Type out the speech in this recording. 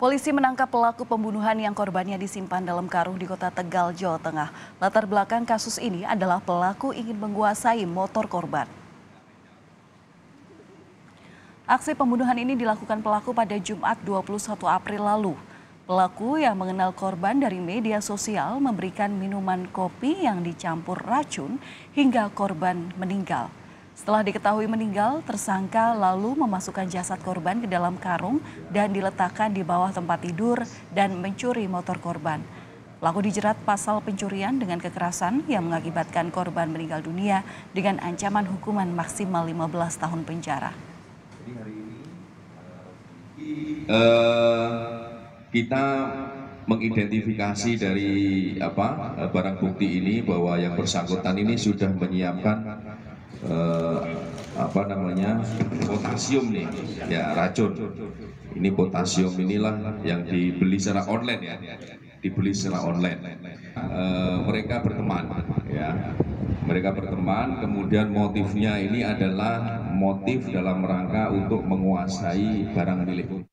Polisi menangkap pelaku pembunuhan yang korbannya disimpan dalam karung di kota Tegal, Jawa Tengah. Latar belakang kasus ini adalah pelaku ingin menguasai motor korban. Aksi pembunuhan ini dilakukan pelaku pada Jumat 21 April lalu. Pelaku yang mengenal korban dari media sosial memberikan minuman kopi yang dicampur racun hingga korban meninggal. Setelah diketahui meninggal, tersangka lalu memasukkan jasad korban ke dalam karung dan diletakkan di bawah tempat tidur dan mencuri motor korban. Pelaku dijerat pasal pencurian dengan kekerasan yang mengakibatkan korban meninggal dunia dengan ancaman hukuman maksimal 15 tahun penjara. Kita mengidentifikasi dari barang bukti ini bahwa yang bersangkutan ini sudah menyiapkan potasium nih, ya racun. Ini potasium inilah yang dibeli secara online ya, mereka berteman ya. Mereka berteman, kemudian motifnya ini adalah motif dalam rangka untuk menguasai barang milik.